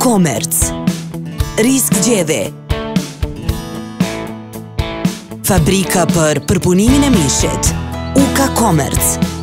Komerc. Risk Gjede. Fabrika për përpunimin e mishit. Uka Komerc.